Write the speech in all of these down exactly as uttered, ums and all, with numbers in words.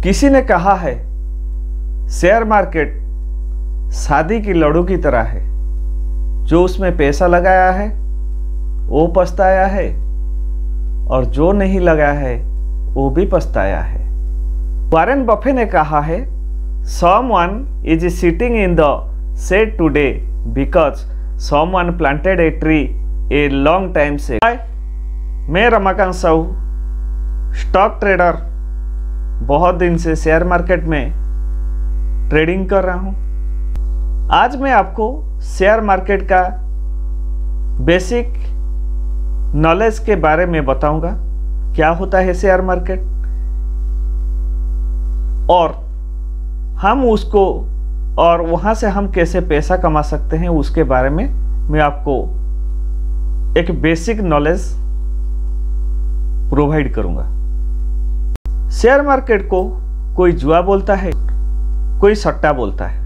किसी ने कहा है शेयर मार्केट शादी की लड़ू की तरह है, जो उसमें पैसा लगाया है वो पछताया है और जो नहीं लगाया है वो भी पछताया है। वॉरेन बफे ने कहा है someone is sitting in the shade today because someone planted a tree a long time ago। हाय, मैं रमाकांत साहू स्टॉक ट्रेडर, बहुत दिन से शेयर मार्केट में ट्रेडिंग कर रहा हूं। आज मैं आपको शेयर मार्केट का बेसिक नॉलेज के बारे में बताऊंगा, क्या होता है शेयर मार्केट और हम उसको और वहां से हम कैसे पैसा कमा सकते हैं उसके बारे में मैं आपको एक बेसिक नॉलेज प्रोवाइड करूंगा। शेयर मार्केट को कोई जुआ बोलता है, कोई सट्टा बोलता है,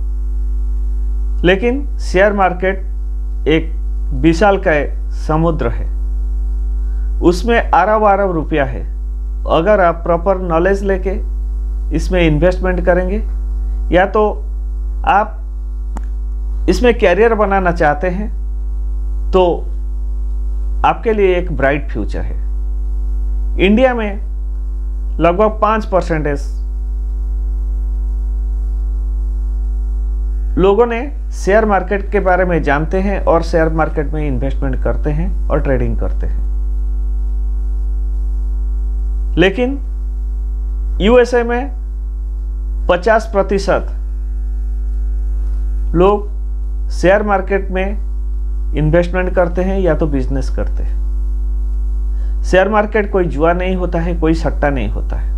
लेकिन शेयर मार्केट एक विशालकाय समुद्र है, उसमें अरब अरब रुपया है। अगर आप प्रॉपर नॉलेज लेके इसमें इन्वेस्टमेंट करेंगे या तो आप इसमें कैरियर बनाना चाहते हैं तो आपके लिए एक ब्राइट फ्यूचर है। इंडिया में लगभग पाँच परसेंटेज लोगों ने शेयर मार्केट के बारे में जानते हैं और शेयर मार्केट में इन्वेस्टमेंट करते हैं और ट्रेडिंग करते हैं। लेकिन यूएसए में पचास प्रतिशत लोग शेयर मार्केट में इन्वेस्टमेंट करते हैं या तो बिजनेस करते हैं। शेयर मार्केट कोई जुआ नहीं होता है, कोई सट्टा नहीं होता है।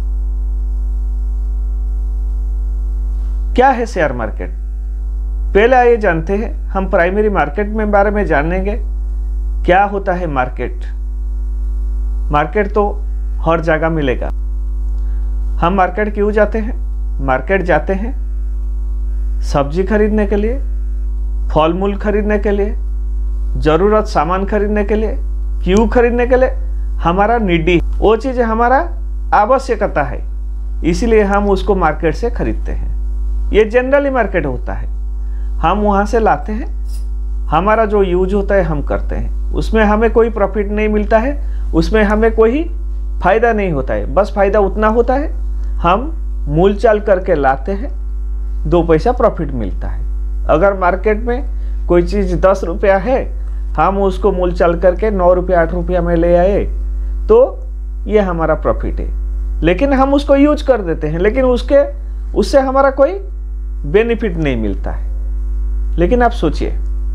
क्या है शेयर मार्केट? पहले आइए जानते हैं, हम प्राइमरी मार्केट में बारे में जानेंगे क्या होता है मार्केट। मार्केट तो हर जगह मिलेगा। हम मार्केट क्यों जाते हैं? मार्केट जाते हैं सब्जी खरीदने के लिए, फल मूल खरीदने के लिए, जरूरत सामान खरीदने के लिए। क्यों खरीदने के लिए? हमारा नीडी, वो चीज हमारा आवश्यकता है, इसलिए हम उसको मार्केट से खरीदते हैं। ये जनरली मार्केट होता है, हम वहां से लाते हैं, हमारा जो यूज होता है हम करते हैं। उसमें हमें कोई प्रॉफिट नहीं मिलता है, उसमें हमें कोई फायदा नहीं होता है। बस फायदा उतना होता है हम मूल चाल करके लाते हैं, दो पैसा प्रॉफिट मिलता है। अगर मार्केट में कोई चीज दस रुपया है, हम उसको मूल चाल करके नौ रुपया आठ रुपया में ले आए तो ये हमारा प्रॉफिट है। लेकिन हम उसको यूज कर देते हैं, लेकिन उसके उससे हमारा कोई बेनिफिट नहीं मिलता है। लेकिन आप सोचिए,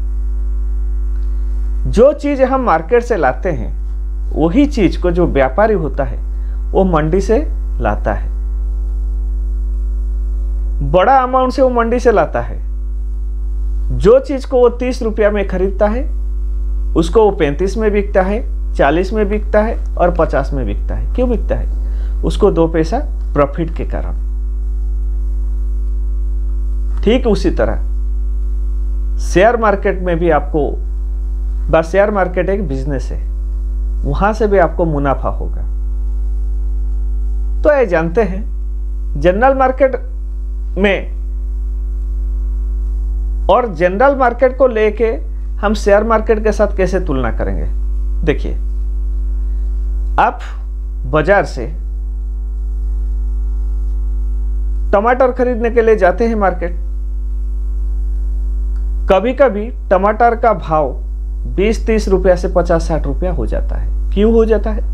जो चीज हम मार्केट से लाते हैं वही चीज को जो व्यापारी होता है वो मंडी से लाता है, बड़ा अमाउंट से वो मंडी से लाता है। जो चीज को वो तीस रुपया में खरीदता है उसको वो पैंतीस में बिकता है, चालीस में बिकता है और पचास में बिकता है। क्यों बिकता है? उसको दो पैसा प्रॉफिट के कारण। ठीक उसी तरह शेयर मार्केट में भी आपको, बस शेयर मार्केट एक बिजनेस है, वहां से भी आपको मुनाफा होगा। तो ये जानते हैं जनरल मार्केट में और जनरल मार्केट को लेके हम शेयर मार्केट के साथ कैसे तुलना करेंगे। देखिए, आप बाजार से टमाटर खरीदने के लिए जाते हैं मार्केट। कभी कभी टमाटर का भाव बीस तीस रुपया से पचास साठ रुपया हो जाता है। क्यों हो जाता है?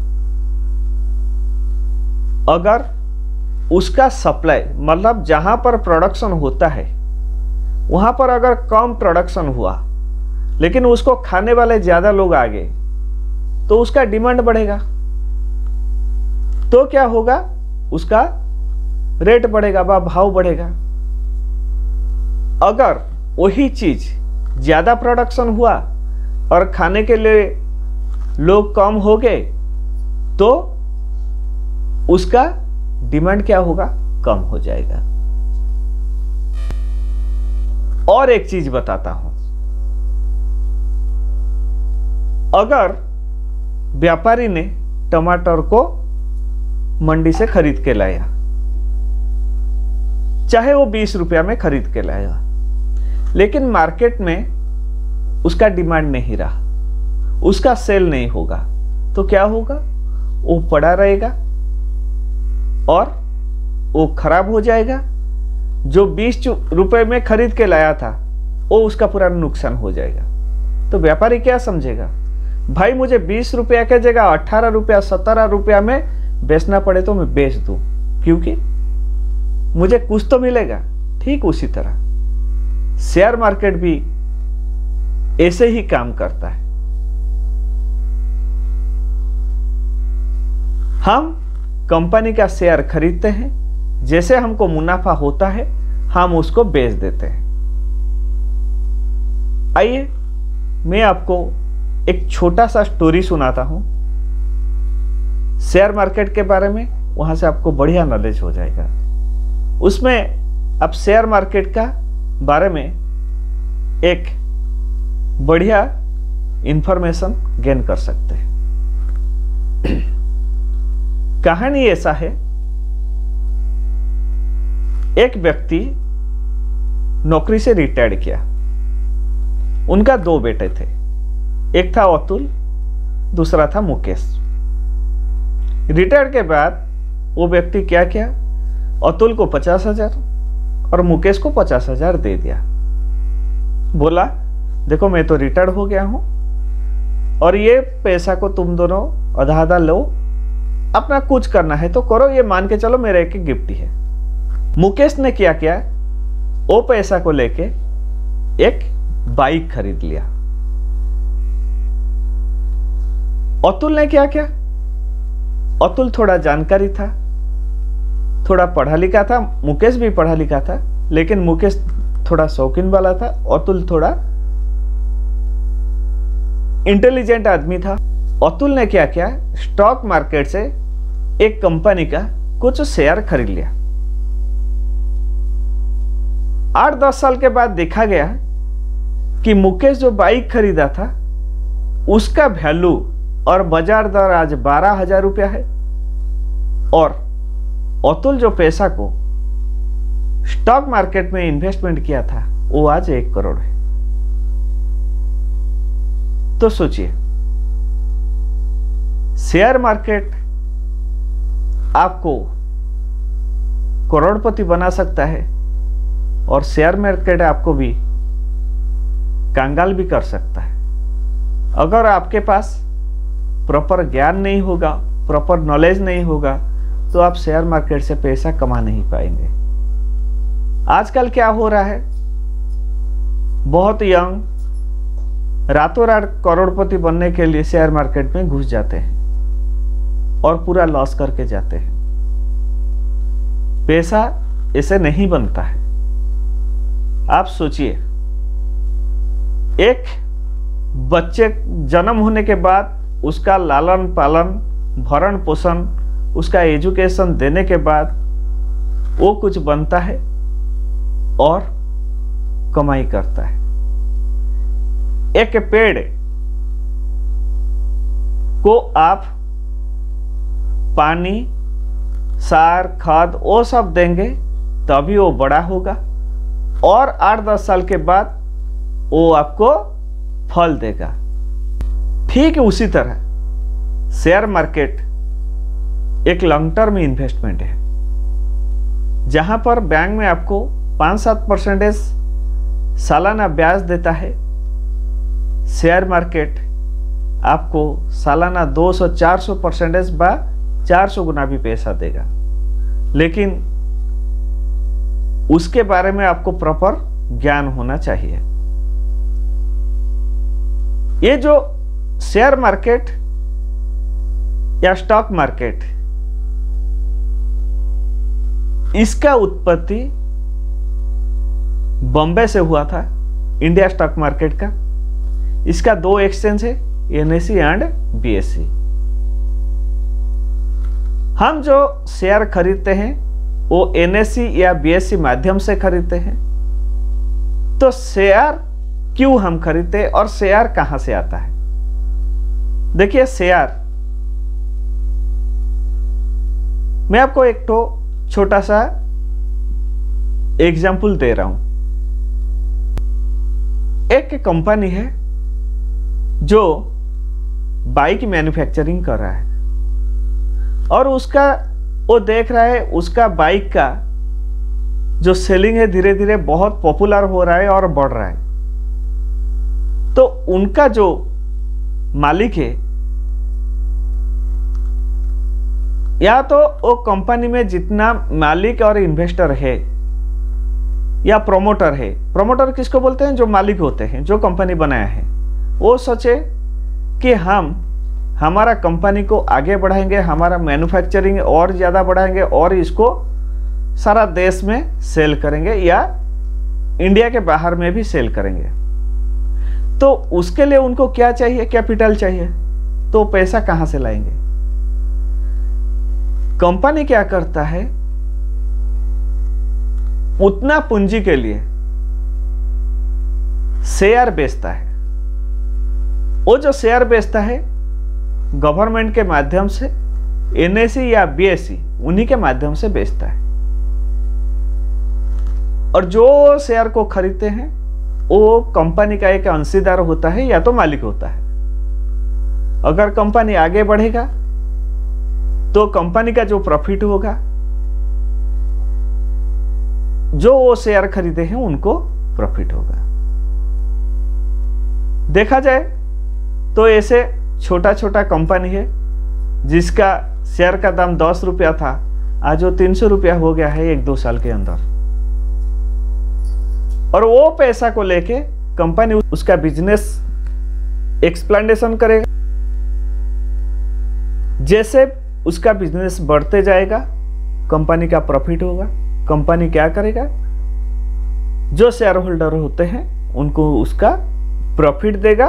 अगर उसका सप्लाई, मतलब जहां पर प्रोडक्शन होता है वहां पर अगर कम प्रोडक्शन हुआ लेकिन उसको खाने वाले ज्यादा लोग आ गए तो उसका डिमांड बढ़ेगा, तो क्या होगा? उसका रेट बढ़ेगा, भाव बढ़ेगा। अगर वही चीज ज्यादा प्रोडक्शन हुआ और खाने के लिए लोग कम हो गए तो उसका डिमांड क्या होगा? कम हो जाएगा। और एक चीज बताता हूं, अगर व्यापारी ने टमाटर को मंडी से खरीद के लाया चाहे वो बीस रुपया में खरीद के लाएगा, लेकिन मार्केट में उसका डिमांड नहीं रहा, उसका सेल नहीं होगा, तो क्या होगा? वो पड़ा रहेगा और वो खराब हो जाएगा। जो बीस रुपए में खरीद के लाया था वो उसका पूरा नुकसान हो जाएगा। तो व्यापारी क्या समझेगा? भाई मुझे बीस रुपया के जगह अठारह रुपया सत्रह रुपया में बेचना पड़े तो मैं बेच दूं, क्योंकि मुझे कुछ तो मिलेगा। ठीक उसी तरह शेयर मार्केट भी ऐसे ही काम करता है। हम कंपनी का शेयर खरीदते हैं, जैसे हमको मुनाफा होता है हम उसको बेच देते हैं। आइए मैं आपको एक छोटा सा स्टोरी सुनाता हूं शेयर मार्केट के बारे में, वहां से आपको बढ़िया नॉलेज हो जाएगा। उसमें आप शेयर मार्केट का बारे में एक बढ़िया इंफॉर्मेशन गेन कर सकते हैं। कहानी ऐसा है, एक व्यक्ति नौकरी से रिटायर्ड किया। उनका दो बेटे थे, एक था अतुल, दूसरा था मुकेश। रिटायर के बाद वो व्यक्ति क्या किया? अतुल को पचास हजार और मुकेश को पचास हजार दे दिया। बोला देखो मैं तो रिटायर हो गया हूं और ये पैसा को तुम दोनों आधा आधा लो, अपना कुछ करना है तो करो, ये मान के चलो मेरा एक गिफ्ट ही है। मुकेश ने क्या किया? वो पैसा को लेके एक बाइक खरीद लिया। अतुल ने क्या किया? अतुल थोड़ा जानकारी था, थोड़ा पढ़ा लिखा था, मुकेश भी पढ़ा लिखा था, लेकिन मुकेश थोड़ा शौकीन वाला था, अतुल थोड़ा इंटेलिजेंट आदमी था। अतुल ने क्या किया? स्टॉक मार्केट से एक कंपनी का कुछ शेयर खरीद लिया। आठ दस साल के बाद देखा गया कि मुकेश जो बाइक खरीदा था उसका वैल्यू और बाजार दर आज बारह हजार रुपया है, और अतुल जो पैसा को स्टॉक मार्केट में इन्वेस्टमेंट किया था वो आज एक करोड़ है। तो सोचिए, शेयर मार्केट आपको करोड़पति बना सकता है और शेयर मार्केट आपको भी कंगाल भी कर सकता है। अगर आपके पास प्रॉपर ज्ञान नहीं होगा, प्रॉपर नॉलेज नहीं होगा, तो आप शेयर मार्केट से पैसा कमा नहीं पाएंगे। आजकल क्या हो रहा है, बहुत यंग रातों रात करोड़पति बनने के लिए शेयर मार्केट में घुस जाते हैं और पूरा लॉस करके जाते हैं। पैसा ऐसे नहीं बनता है। आप सोचिए, एक बच्चे जन्म होने के बाद उसका लालन पालन, भरण पोषण, उसका एजुकेशन देने के बाद वो कुछ बनता है और कमाई करता है। एक पेड़ को आप पानी, सार, खाद वो सब देंगे तभी वो बड़ा होगा, और आठ दस साल के बाद वो आपको फल देगा। ठीक उसी तरह शेयर मार्केट एक लॉन्ग टर्म इन्वेस्टमेंट है, जहां पर बैंक में आपको पाँच सात परसेंटेज सालाना ब्याज देता है। शेयर मार्केट आपको सालाना दो सौ चार सौ परसेंटेज बा चार सौ गुना भी पैसा देगा, लेकिन उसके बारे में आपको प्रॉपर ज्ञान होना चाहिए। ये जो शेयर मार्केट या स्टॉक मार्केट, इसका उत्पत्ति बॉम्बे से हुआ था, इंडिया स्टॉक मार्केट का। इसका दो एक्सचेंज है, N S C and B S C. हम जो शेयर खरीदते हैं वो एन एस सी या बी एस सी माध्यम से खरीदते हैं। तो शेयर क्यों हम खरीदते हैं और शेयर कहां से आता है? देखिए, शेयर, मैं आपको एक तो छोटा सा एग्जाम्पल दे रहा हूं। एक कंपनी है जो बाइक मैन्युफैक्चरिंग कर रहा है और उसका वो देख रहा है उसका बाइक का जो सेलिंग है धीरे धीरे बहुत पॉपुलर हो रहा है और बढ़ रहा है। तो उनका जो मालिक है या तो वो कंपनी में जितना मालिक और इन्वेस्टर है या प्रोमोटर है, प्रोमोटर किसको बोलते हैं, जो मालिक होते हैं, जो कंपनी बनाया है, वो सोचे कि हम हमारा कंपनी को आगे बढ़ाएंगे, हमारा मैन्युफैक्चरिंग और ज़्यादा बढ़ाएंगे और इसको सारा देश में सेल करेंगे या इंडिया के बाहर में भी सेल करेंगे। तो उसके लिए उनको क्या चाहिए, कैपिटल चाहिए। तो पैसा कहाँ से लाएंगे? कंपनी क्या करता है, उतना पूंजी के लिए शेयर बेचता है। वो जो शेयर बेचता है गवर्नमेंट के माध्यम से, एनएसई या बीएसई उन्हीं के माध्यम से बेचता है। और जो शेयर को खरीदते हैं वो कंपनी का एक अंशीदार होता है या तो मालिक होता है। अगर कंपनी आगे बढ़ेगा तो कंपनी का जो प्रॉफिट होगा, जो वो शेयर खरीदे हैं उनको प्रॉफिट होगा। देखा जाए तो ऐसे छोटा छोटा कंपनी है जिसका शेयर का दाम दस रुपया था, आज वो तीन सौ रुपया हो गया है एक दो साल के अंदर। और वो पैसा को लेके कंपनी उसका बिजनेस एक्सप्लेनेशन करेगा। जैसे उसका बिजनेस बढ़ते जाएगा कंपनी का प्रॉफिट होगा। कंपनी क्या करेगा, जो शेयर होल्डर होते हैं उनको उसका प्रॉफिट देगा।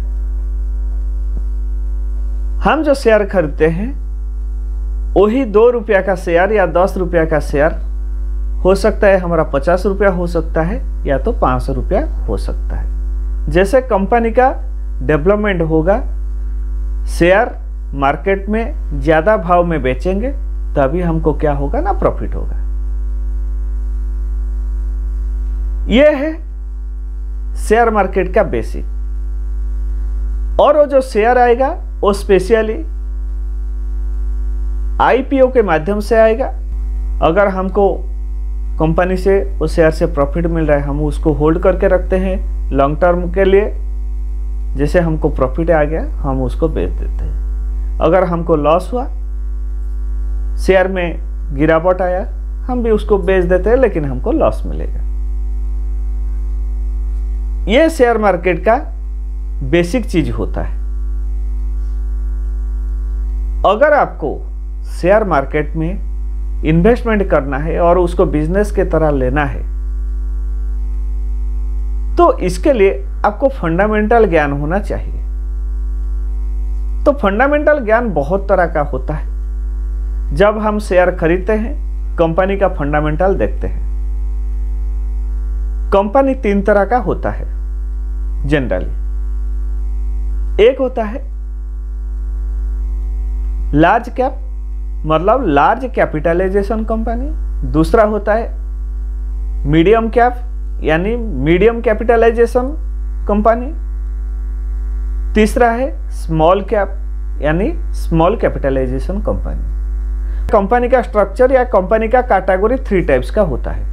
हम जो शेयर खरीदते हैं वही दो रुपया का शेयर या दस रुपया का शेयर हो सकता है, हमारा पचास रुपया हो सकता है या तो पाँच सौ रुपया हो सकता है। जैसे कंपनी का डेवलपमेंट होगा, शेयर मार्केट में ज़्यादा भाव में बेचेंगे तभी हमको क्या होगा ना, प्रॉफिट होगा। यह है शेयर मार्केट का बेसिक। और वो जो शेयर आएगा वो स्पेशली आईपीओ के माध्यम से आएगा। अगर हमको कंपनी से उस शेयर से प्रॉफिट मिल रहा है, हम उसको होल्ड करके रखते हैं लॉन्ग टर्म के लिए। जैसे हमको प्रॉफिट आ गया हम उसको बेच देते हैं। अगर हमको लॉस हुआ, शेयर में गिरावट आया, हम भी उसको बेच देते हैं लेकिन हमको लॉस मिलेगा। यह शेयर मार्केट का बेसिक चीज होता है। अगर आपको शेयर मार्केट में इन्वेस्टमेंट करना है और उसको बिजनेस के तरह लेना है तो इसके लिए आपको फंडामेंटल ज्ञान होना चाहिए। तो फंडामेंटल ज्ञान बहुत तरह का होता है। जब हम शेयर खरीदते हैं कंपनी का फंडामेंटल देखते हैं। कंपनी तीन तरह का होता है जनरली। एक होता है लार्ज कैप, मतलब लार्ज कैपिटलाइजेशन कंपनी। दूसरा होता है मीडियम कैप यानी मीडियम कैपिटलाइजेशन कंपनी। तीसरा है स्मॉल कैप यानी स्मॉल कैपिटलाइजेशन कंपनी। कंपनी का स्ट्रक्चर या कंपनी का कैटेगरी थ्री टाइप्स का होता है।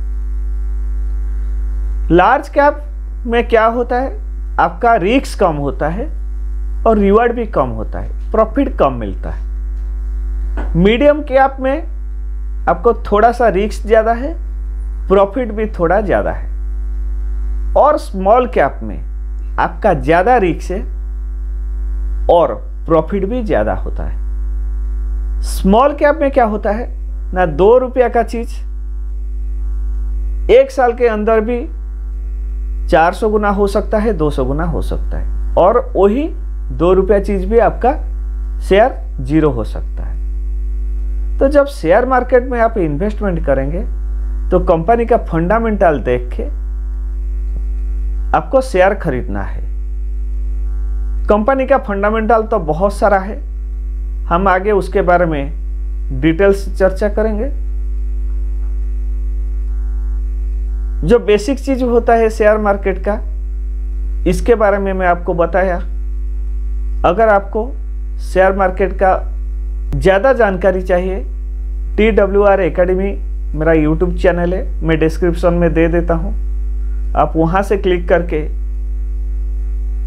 लार्ज कैप में क्या होता है, आपका रिस्क कम होता है और रिवार्ड भी कम होता है, प्रॉफिट कम मिलता है। मीडियम कैप में आपको थोड़ा सा रिस्क ज़्यादा है, प्रॉफिट भी थोड़ा ज़्यादा है। और स्मॉल कैप में आपका ज़्यादा रिस्क है और प्रॉफिट भी ज़्यादा होता है। स्मॉल कैप में क्या होता है ना, दो रुपया का चीज़ एक साल के अंदर भी चार सौ गुना हो सकता है, दो सौ गुना हो सकता है। और वही दो रुपया चीज़ भी आपका शेयर जीरो हो सकता है। तो जब शेयर मार्केट में आप इन्वेस्टमेंट करेंगे तो कंपनी का फंडामेंटल देख के आपको शेयर खरीदना है। कंपनी का फंडामेंटल तो बहुत सारा है, हम आगे उसके बारे में डिटेल्स चर्चा करेंगे। जो बेसिक चीज होता है शेयर मार्केट का, इसके बारे में मैं आपको बताया। अगर आपको शेयर मार्केट का ज़्यादा जानकारी चाहिए, टी डब्ल्यू आर एकेडमी मेरा यूट्यूब चैनल है, मैं डिस्क्रिप्शन में दे देता हूँ, आप वहाँ से क्लिक करके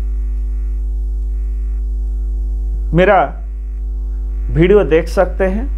मेरा वीडियो देख सकते हैं।